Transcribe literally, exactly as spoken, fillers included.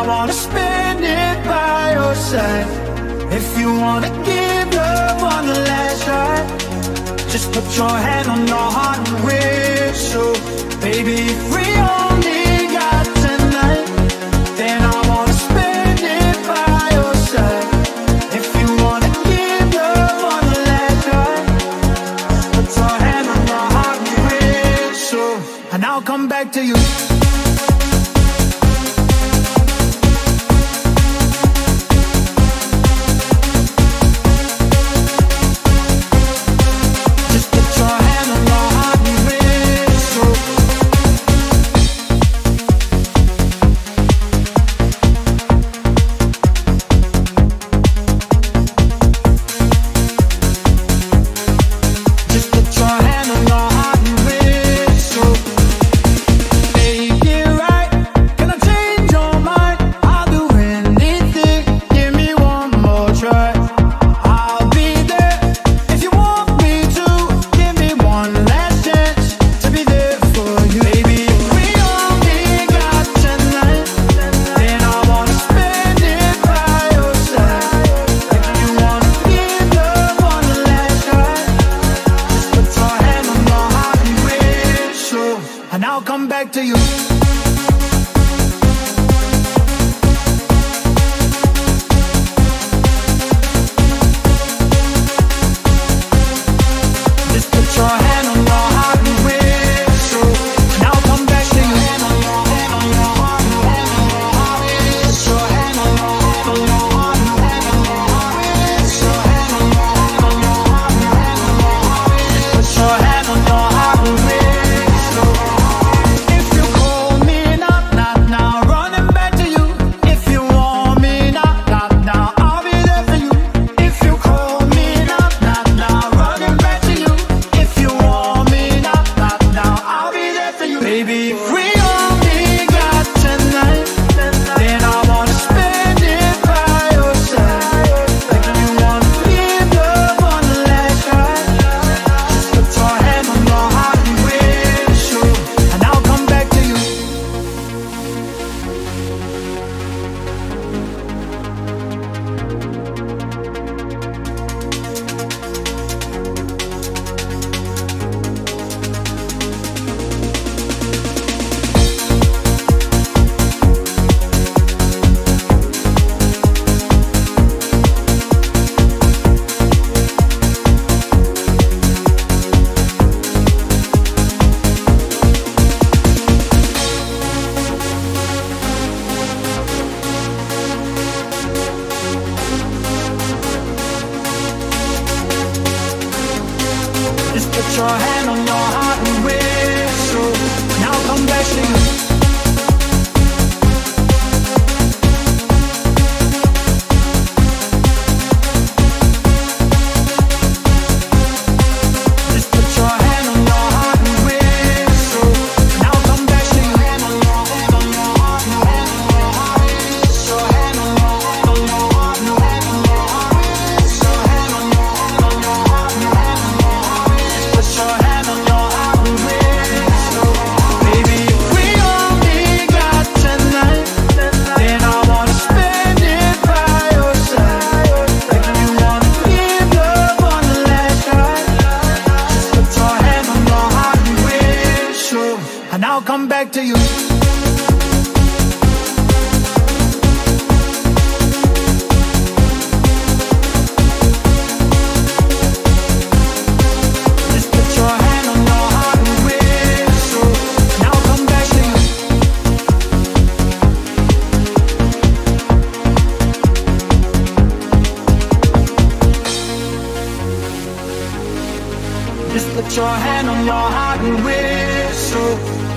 I wanna spend it by your side. If you wanna give love one last try, just put your hand on your heart and whistle. Baby, if we only got tonight, then I wanna spend it by your side. If you wanna give love one last try, put your hand on your heart and whistle, and I'll come back to you. And I'll come back to you. Just put your hand on your heart and whistle, and I'll come back to you. Hand on your hand on your heart, hand on your heart. Put your hand on your hand on your heart, hand on your heart. Put your hand on your hand on your heart, hand on your heart. Put your hand on your heart and whistle. Put your hand on your heart and whistle, and I'll come back to you. Just put your hand on your heart and whistle, and I'll come back to you. Hand on your hand on your heart, hand on your heart. Put your hand on your hand on your heart, hand on your heart. Put your hand on your hand on your heart, hand on your heart. Put your hand on your heart and whistle. Baby, if we only got tonight, then I wanna spend it by your side. If you wanna give love one last try, just put your hand on your heart and whistle, and I'll come back to you. Just put your hand on your heart and whistle,